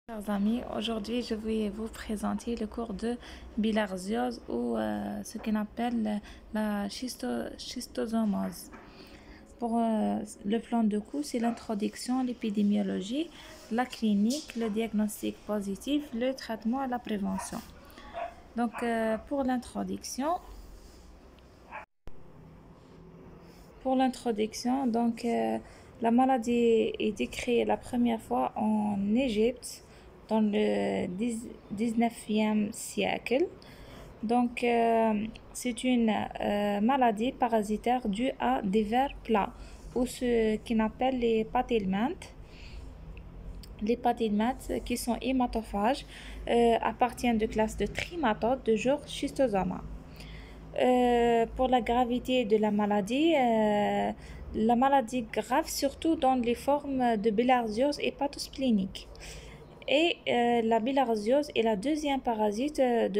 Chers amis, aujourd'hui je vais vous présenter le cours de bilharziose ou ce qu'on appelle la schistosomose. Pour le plan de cours, c'est l'introduction, l'épidémiologie, la clinique, le diagnostic positif, le traitement et la prévention. Donc pour l'introduction, la maladie est décrite la première fois en Égypte dans le 19e siècle. C'est une maladie parasitaire due à des vers plats ou ce qu'on appelle les pathelminthes. Les pathelminthes qui sont hématophages appartiennent de classe de trimatodes de genre Schistosoma. Pour la gravité de la maladie grave surtout dans les formes de bilharziose et pathosplénique. Et la bilharziose est la deuxième parasite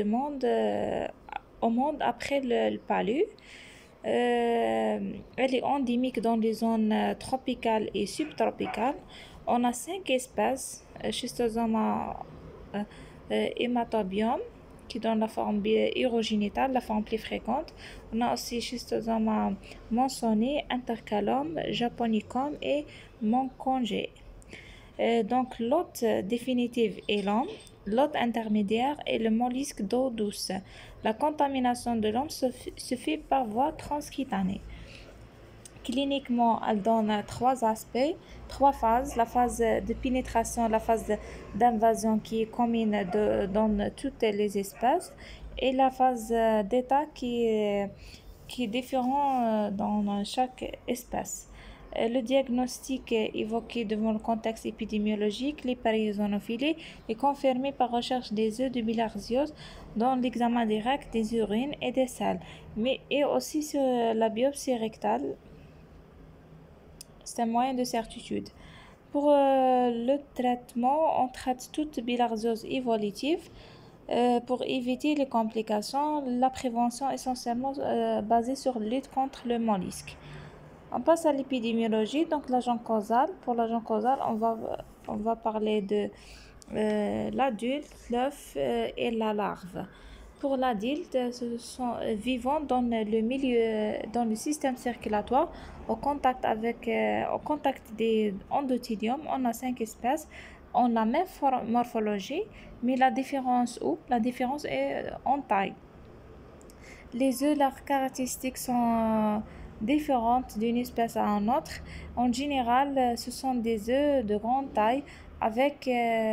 au monde après le palu. Elle est endémique dans les zones tropicales et subtropicales. On a 5 espèces, Schistosoma hematobium, qui donne la forme urogénitale, la forme plus fréquente. On a aussi Schistosoma monsoni, intercalum, japonicum et moncongé. Donc l'hôte définitive est l'homme, l'hôte intermédiaire est le mollusque d'eau douce. La contamination de l'homme se fait par voie transcutanée. Cliniquement, elle donne trois aspects, trois phases. La phase de pénétration, la phase d'invasion qui est commune dans toutes les espèces et la phase d'état qui est différent dans chaque espèce. Le diagnostic évoqué devant le contexte épidémiologique, l'hyperionophilie, est confirmé par recherche des œufs de bilharziose dans l'examen direct des urines et des selles, mais et aussi sur la biopsie rectale. C'est un moyen de certitude. Pour le traitement, on traite toute bilharziose évolutive. Pour éviter les complications, la prévention est essentiellement basée sur la lutte contre le mollusque. On passe à l'épidémiologie, donc l'agent causal. Pour l'agent causal, on va parler de l'adulte, l'œuf et la larve. Pour l'adulte, ce sont vivants dans le milieu, dans le système circulatoire, au contact des endothélium. On a 5 espèces, on a la même morphologie, mais la différence est en taille. Les œufs, leurs caractéristiques sont différentes d'une espèce à une autre. En général, ce sont des œufs de grande taille avec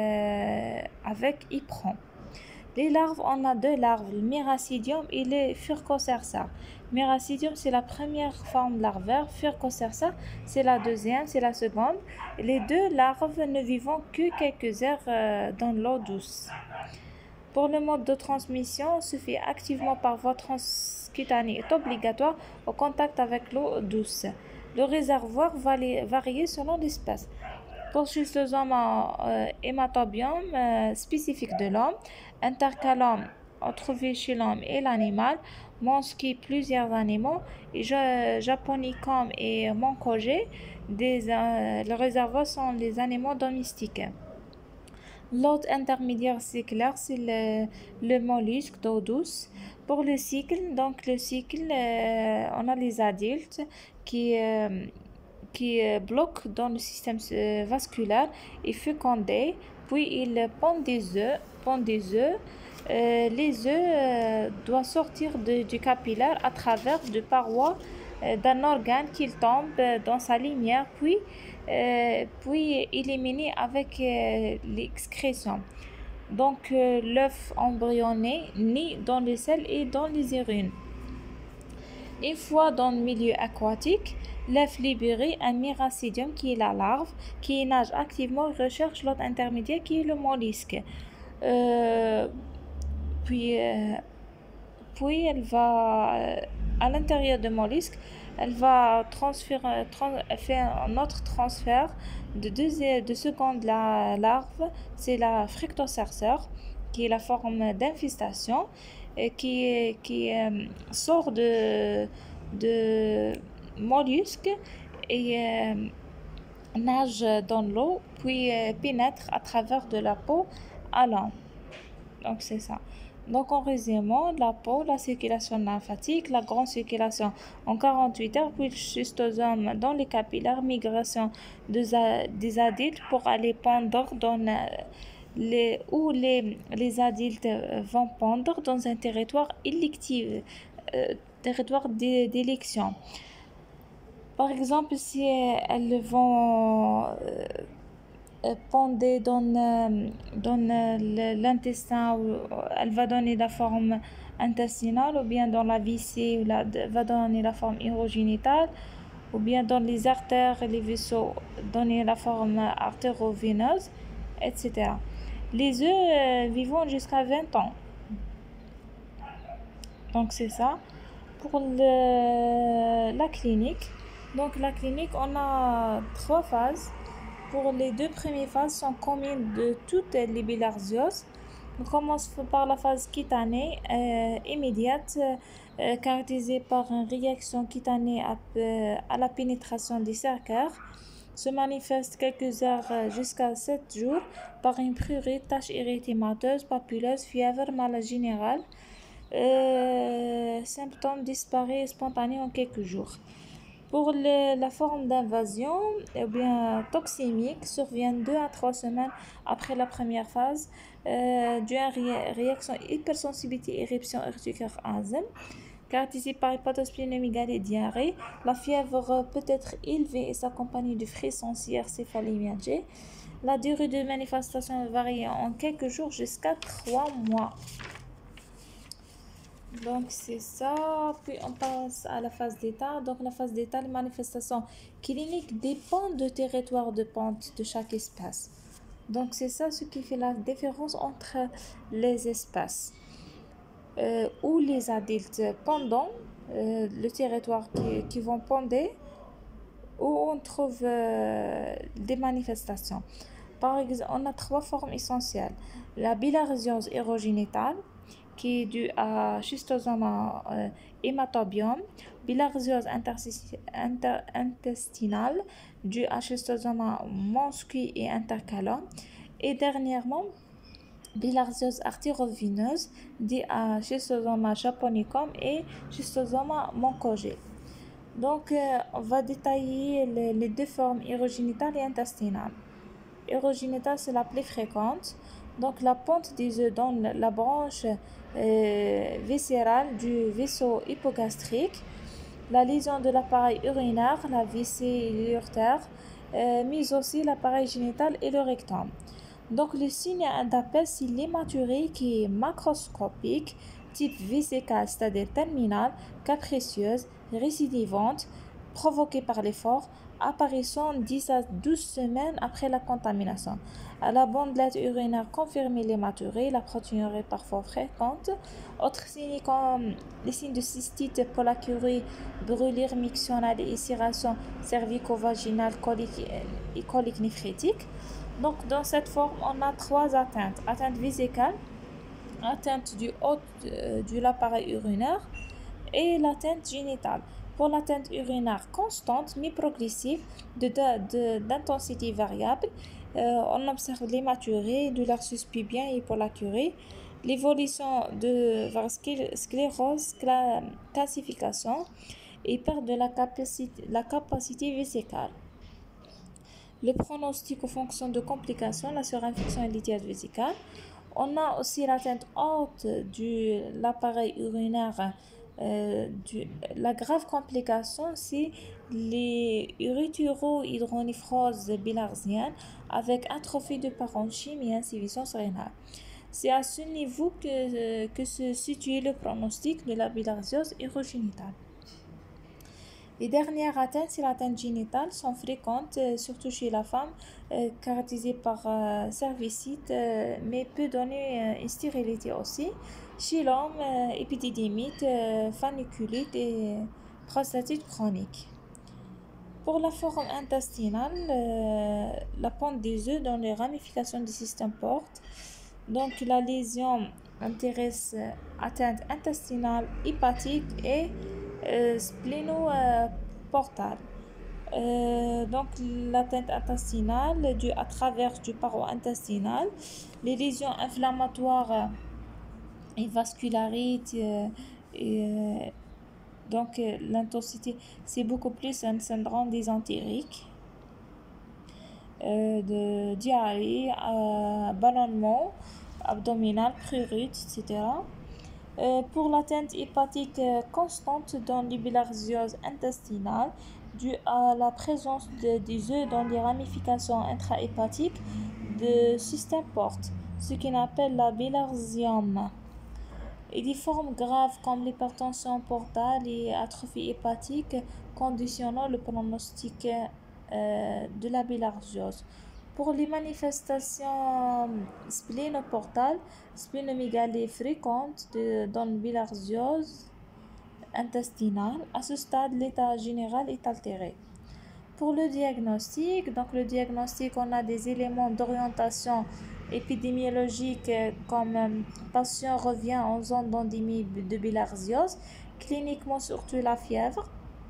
ypron. Les larves, on a deux larves, le Miracidium et le Furcocerca. Miracidium, c'est la première forme larvaire, Furcocerca, c'est la deuxième, c'est la seconde. Les deux larves ne vivent que quelques heures dans l'eau douce. Pour le mode de transmission, se fait activement par voie transcutanée est obligatoire au contact avec l'eau douce. Le réservoir va varier selon l'espèce. Pour Schistosoma hematobium spécifique de l'homme, intercalum trouvé chez l'homme et l'animal, monsqui plusieurs animaux, et japonicum et moncongé, les réservoirs sont les animaux domestiques. L'hôte intermédiaire cyclaire, c'est le mollusque d'eau douce. Pour le cycle, on a les adultes qui bloquent dans le système vasculaire et fécondés, puis ils pondent des œufs. Les œufs doivent sortir du capillaire à travers des parois d'un organe qu'ils tombent dans sa lumière, puis éliminés avec l'excrétion. L'œuf embryonné naît dans les selles et dans les urines. Une fois dans le milieu aquatique, l'œuf libéré un Miracidium qui est la larve, qui nage activement et recherche l'hôte intermédiaire qui est le mollusque. Puis elle va à l'intérieur du mollusque, elle va faire un autre transfert de seconde la larve, c'est la Fructocercer, qui est la forme d'infestation qui sort de mollusque et nage dans l'eau, puis pénètre à travers de la peau à l'âme. Donc c'est ça. Donc en résumant, la peau, la circulation lymphatique, la grande circulation en 48 heures, puis le schistosome dans les capillaires, migration des adultes pour aller pondre dans les adultes vont pondre dans un territoire électif, territoire d'élection. Par exemple, si elles vont pondre dans l'intestin, elle va donner la forme intestinale, ou bien dans la vessie, va donner la forme urogénitale, ou bien dans les artères et les vaisseaux, donner la forme artéroveineuse, etc. Les œufs vivent jusqu'à 20 ans. Donc c'est ça. Pour la clinique, donc la clinique, on a 3 phases. Pour les 2 premières phases sont communes de toutes les bilharzioses. On commence par la phase cutanée immédiate, caractérisée par une réaction cutanée à la pénétration des cercaires. Se manifeste quelques heures jusqu'à 7 jours par une prurite, tache érythémateuse, papuleuse, fièvre, maladie générale. Symptômes disparaissent spontanés en quelques jours. Pour la forme d'invasion, eh bien, toxémique survient 2 à 3 semaines après la première phase, due à réaction hypersensibilité éruption urticaire asthme, caractérisée par hépatosplénomégalie et diarrhée. La fièvre peut être élevée et s'accompagner de frissons, céphalie myalgique. La durée de manifestation varie en quelques jours jusqu'à 3 mois. Donc c'est ça, puis on passe à la phase d'état. Donc la phase d'état, les manifestations cliniques dépendent du territoire de pente de chaque espèce. Donc c'est ça ce qui fait la différence entre les espèces. Ou les adultes pendant le territoire qui vont ponder, où on trouve des manifestations. Par exemple, on a 3 formes essentielles. La bilharziose érogénitale, qui est due à schistosoma hématobium, bilharziose intestinale, due à schistosoma monscui et intercalum, et dernièrement, bilharziose artéroveineuse, due à schistosoma japonicum et schistosoma moncongé. Donc, on va détailler les 2 formes érogénitale et intestinale. Érogénitale, c'est la plus fréquente. Donc, la ponte des œufs dans la branche viscérale du vaisseau hypogastrique, la lésion de l'appareil urinaire, la vessie et l'urtère, mais aussi l'appareil génital et le rectum. Donc, le signe d'appel, c'est l'hématurie qui est macroscopique, type vésical, c'est-à-dire terminale, capricieuse, récidivante, provoquée par l'effort, apparaissant 10 à 12 semaines après la contamination. À la bandelette urinaire confirmée l'hématurie, la protéinurie parfois fréquente. Autres signes comme les signes de cystite, pollakiurie, brûlure mictionnale et ulcération cervico-vaginale et colique néphrétique. Donc, dans cette forme, on a 3 atteintes. Atteinte vésicale, atteinte du haut de l'appareil urinaire et l'atteinte génitale. Pour l'atteinte urinaire constante, mais progressive, d'intensité variable, on observe l'hématurie, douleur suspicieux et pollakiurie, l'évolution vers sclérose, calcification et perte de la capacité vésicale. Le pronostic en fonction de complications, la surinfection et l'idiate vésicale. On a aussi l'atteinte haute de l'appareil urinaire. La grave complication, c'est les urétero-hydronéphrose bilharzienne avec atrophie de parenchyme et insuffisance rénale. C'est à ce niveau que se situe le pronostic de la bilharziose érogénitale. Les dernières atteintes, c'est l'atteinte génitale, sont fréquentes, surtout chez la femme, caractérisées par cervicite, mais peut donner une stérilité aussi. Chez l'homme, épididymite, faniculite et prostatite chronique. Pour la forme intestinale, la pente des œufs dans les ramifications du système porte. Donc la lésion intéresse atteinte intestinale, hépatique et splénoportale. Donc, l'atteinte intestinale due à travers du paroi intestinal, les lésions inflammatoires et vascularites, donc l'intensité, c'est beaucoup plus un syndrome dysentérique, de diarrhée, ballonnement abdominal, prurite, etc. Pour l'atteinte hépatique constante dans les bilharzioses intestinales, due à la présence des œufs dans les ramifications intrahépatiques de système porte, ce qu'on appelle la bilharziome. Et des formes graves comme l'hypertension portale et atrophie hépatique conditionnant le pronostic de la bilharziose. Pour les manifestations splénoportales, splénomégalie fréquente dans la bilharziose intestinale, à ce stade, l'état général est altéré. Pour le diagnostic, on a des éléments d'orientation épidémiologique comme patient revient en zone d'endémie de bilharziose, cliniquement surtout la fièvre,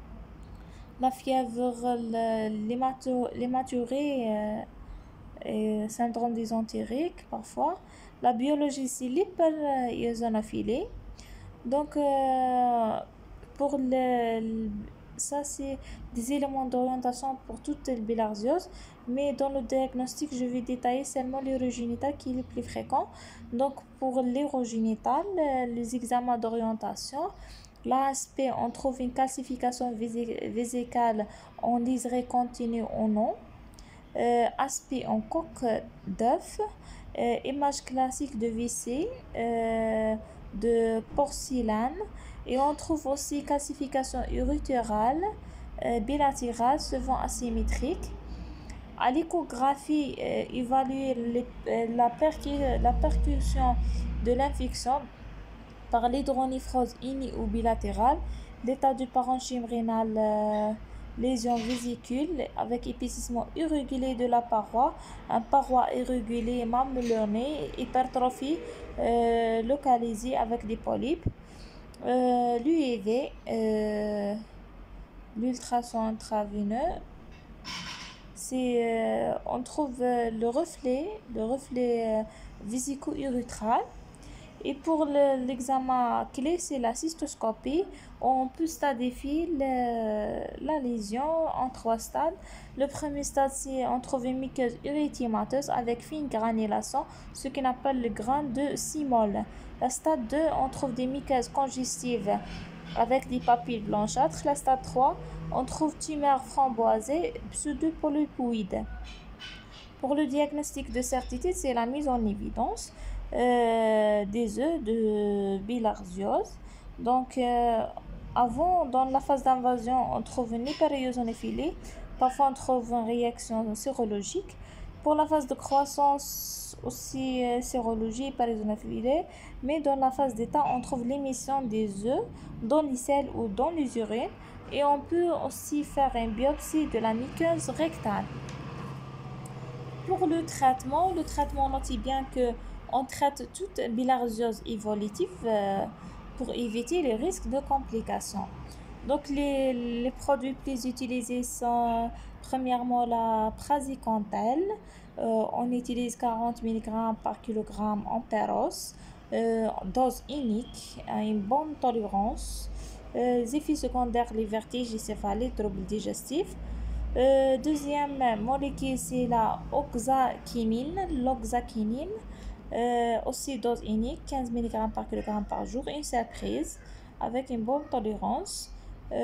l'hématurée et syndrome dysentérique parfois. La biologie, c'est l'hyper-eosinophilie. Donc, pour ça, c'est des éléments d'orientation pour toute la bilharziose, mais dans le diagnostic, je vais détailler seulement l'urogénital qui est le plus fréquent. Donc, pour l'urogénital, les examens d'orientation, l'ASP, on trouve une calcification vésicale en liseré continu ou non. Aspect en coque d'œuf, image classique de WC, de porcelaine, et on trouve aussi calcification urétérale, bilatérale, souvent asymétrique. À l'échographie, évaluer la percussion de l'infection par l'hydronéphrose unie ou bilatérale, l'état du parenchyme rénal, lésion vésicule avec épaississement irrégulier de la paroi, un paroi irrégulier mamelonné, hypertrophie localisée avec des polypes, l'UEV, l'ultrason intraveineux, on trouve le reflet vésico-urétral. Et pour l'examen clé, c'est la cystoscopie. On peut stadifier la lésion en 3 stades. Le premier stade, c'est on trouve une muqueuse érythémateuse avec fine granulation, ce qu'on appelle le grain de Simol. Le stade 2, on trouve des muqueuses congestives avec des papilles blanchâtres. Le stade 3, on trouve tumeur framboisée pseudopolypoïde. Pour le diagnostic de certitude, c'est la mise en évidence des œufs de bilharziose. Donc, avant, dans la phase d'invasion, on trouve une hypereosinophilie. Parfois, on trouve une réaction sérologique. Pour la phase de croissance, aussi sérologie, hypereosinophilie. Mais dans la phase d'état, on trouve l'émission des œufs dans les selles ou dans les urines. Et on peut aussi faire une biopsie de la muqueuse rectale. Pour le traitement, notez bien que on traite toute bilharziose évolutive pour éviter les risques de complications. Donc, les produits plus utilisés sont premièrement la praziquantel. On utilise 40 mg par kg en péros, dose unique, une bonne tolérance. Les effets secondaires, les vertiges, les céphalées, troubles digestifs. Deuxième molécule, c'est la l'oxaquinine, aussi dose unique, 15 mg par kg par jour, une seule prise, avec une bonne tolérance.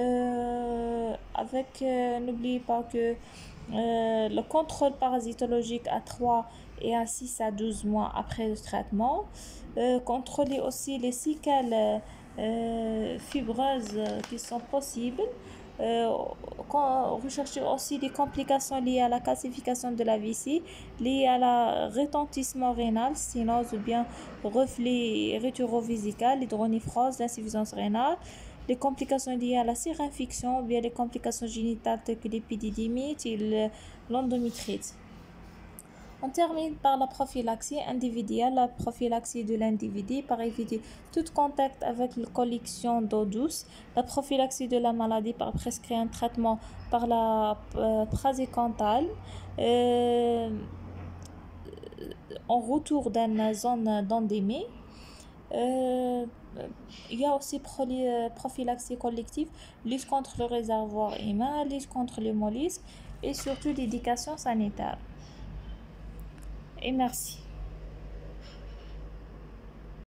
N'oubliez pas que le contrôle parasitologique à 3 et à 6 à 12 mois après le traitement. Contrôler aussi les séquelles fibreuses qui sont possibles. Rechercher aussi des complications liées à la calcification de la vessie, liées à la retentissement rénal, sténose ou bien reflux rétrovésical, l'hydronéphrose, l'insuffisance rénale, les complications liées à la surinfection ou bien les complications génitales telles que l'épididymite et l'endométrite. On termine par la prophylaxie individuelle, la prophylaxie de l'individu par éviter tout contact avec la collection d'eau douce, la prophylaxie de la maladie par prescrire un traitement par la praziquantal en retour d'une zone d'endémie. Il y a aussi prophylaxie collective, lutte contre le réservoir humain, lutte contre le mollusque et surtout l'éducation sanitaire. Et merci.